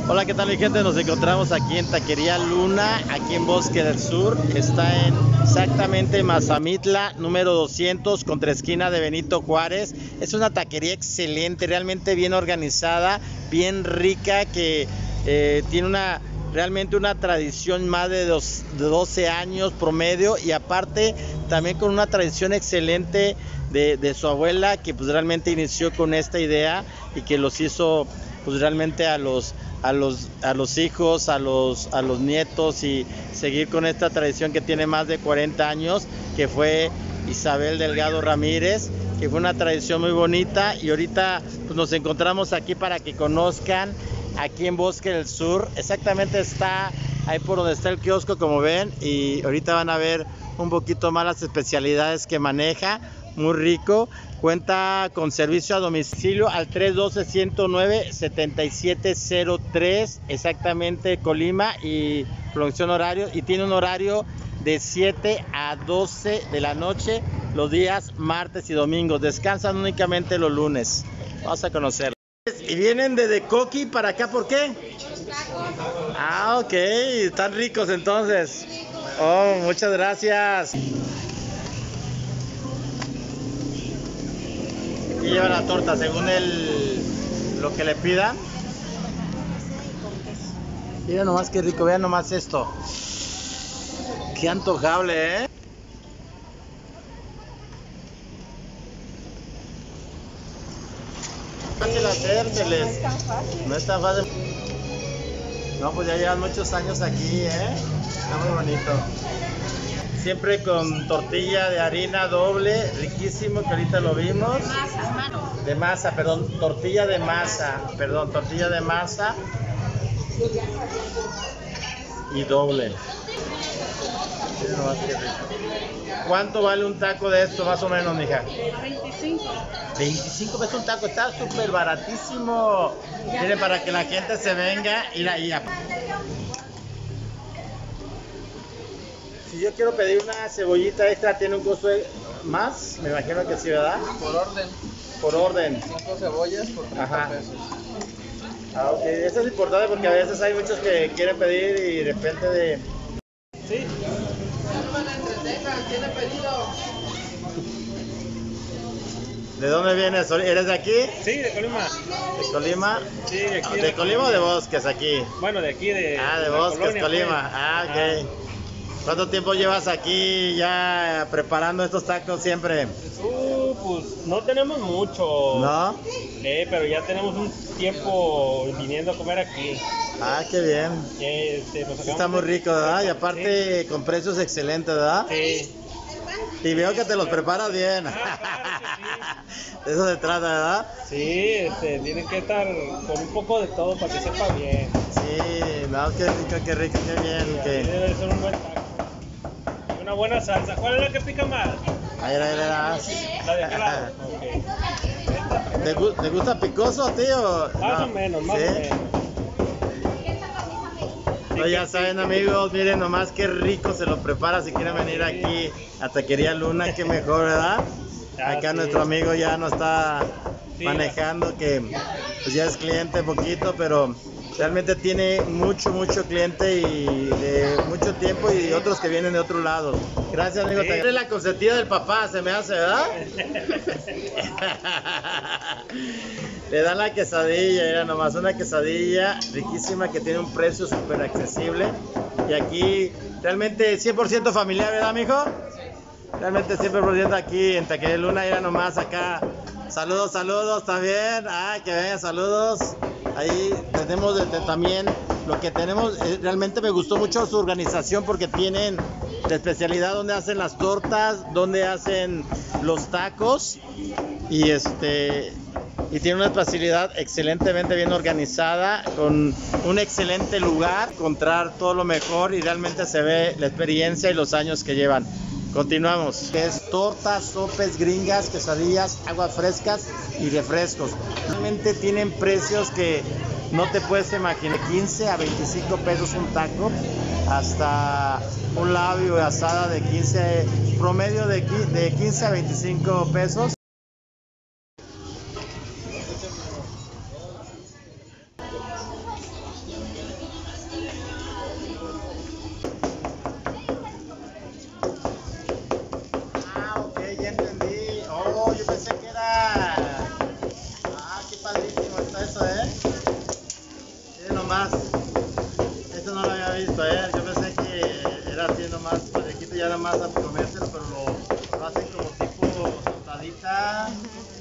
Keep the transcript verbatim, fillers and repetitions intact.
Hola, ¿qué tal mi gente? Nos encontramos aquí en Taquería Luna, aquí en Bosque del Sur. Está en exactamente Mazamitla, número doscientos, contra esquina de Benito Juárez. Es una taquería excelente, realmente bien organizada, bien rica, que eh, tiene una realmente una tradición más de, dos, de doce años promedio, y aparte también con una tradición excelente de, de su abuela, que pues realmente inició con esta idea y que los hizo pues realmente a los a los a los hijos, a los a los nietos, y seguir con esta tradición que tiene más de cuarenta años, que fue Isabel Delgado Ramírez, que fue una tradición muy bonita. Y ahorita pues nos encontramos aquí para que conozcan aquí en Bosque del Sur. Exactamente está ahí por donde está el kiosco, como ven, y ahorita van a ver un poquito más las especialidades que maneja. Muy rico. Cuenta con servicio a domicilio al tres uno dos, uno cero nueve, siete siete cero tres, exactamente Colima, y producción horario, y tiene un horario de siete a doce de la noche los días martes y domingos. Descansan únicamente los lunes. Vamos a conocerlo. Y vienen de Coqui para acá, ¿por qué? Ah, ok, están ricos entonces. Oh, muchas gracias. Aquí lleva la torta según el lo que le pidan. Miren nomás qué rico, vean nomás esto. Qué antojable, ¿eh? Fácil hacérseles. No es tan fácil. No, pues ya llevan muchos años aquí, ¿eh? Está muy bonito. Siempre con tortilla de harina doble, riquísimo, que ahorita lo vimos. De masa, mano. De masa, perdón, tortilla de masa, perdón, tortilla de masa. Y doble. ¿Cuánto vale un taco de esto, más o menos, mija? veinticinco. veinticinco pesos un taco, está súper baratísimo. Miren, para que la gente se venga y la... Y a... Si yo quiero pedir una cebollita extra, ¿tiene un costo más? Me imagino que sí, ¿verdad? Por orden. Por orden. Cinco cebollas por treinta pesos. Ah, ok. Eso es importante porque a veces hay muchos que quieren pedir y de repente de... Sí. ¿Tiene pedido? ¿De dónde vienes? ¿Eres de aquí? Sí, de Colima. ¿De Colima? Sí, de aquí. ¿De Colima o de Bosques aquí? Bueno, de aquí, de... Ah, de la Bosques, colonia, Colima. pues. Ah, ok. ¿Cuánto tiempo llevas aquí ya preparando estos tacos siempre? Uh, pues no tenemos mucho. ¿No? Eh, pero ya tenemos un tiempo viniendo a comer aquí. Ah, qué bien. Eh, este, nos Sí, está muy rico, ¿verdad? Y aparte sí, con precios excelentes, ¿verdad? Sí. Y veo que te los preparas bien. Ah, claro que sí. De eso se trata, ¿verdad? Sí, este, tienen que estar con un poco de todo para que sepa bien. Sí, no, qué rico, qué rico, qué bien. Sí, Que... así debe ser un buen taco. Y una buena salsa. ¿Cuál es la que pica más? Ahí, ahí, ahí, La de aquel lado. Ok. ¿Te, gu ¿Te gusta picoso, tío? Más No. o menos, más ¿Sí? o menos. No, ya saben, amigos, miren nomás qué rico se lo prepara. Si quieren venir aquí a Taquería Luna, qué mejor, ¿verdad? Acá sí. Nuestro amigo ya nos está Sí, manejando, que pues ya es cliente poquito, pero realmente tiene mucho, mucho cliente y de mucho tiempo, y otros que vienen de otro lado. Gracias, amigo. Sí. Eres la consentida del papá, se me hace, ¿verdad? Le dan la quesadilla, era nomás una quesadilla riquísima que tiene un precio súper accesible. Y aquí realmente cien por ciento familiar, ¿verdad, mijo? Realmente cien por ciento aquí en Taquería Luna, era nomás acá. Saludos, saludos también. Ah, que vengan, saludos. Ahí tenemos de, de, también lo que tenemos. Eh, realmente me gustó mucho su organización porque tienen de especialidad donde hacen las tortas, donde hacen los tacos, y este y tiene una facilidad excelentemente bien organizada, con un excelente lugar, encontrar todo lo mejor, y realmente se ve la experiencia y los años que llevan. Continuamos. Es tortas, sopes, gringas, quesadillas, aguas frescas y refrescos. Realmente tienen precios que no te puedes imaginar. quince a veinticinco pesos un taco, hasta un labio de asada de quince, promedio de quince a veinticinco pesos. Ah, ok, ya entendí. Oh, yo pensé que era... Ah, qué padrísimo está eso, ¿eh? Miren nomás. Eso no lo había visto, ¿eh? Yo pensé que era así nomás, parejito y ya nada más a comérselo, pero lo, lo hacen como tipo tostadita.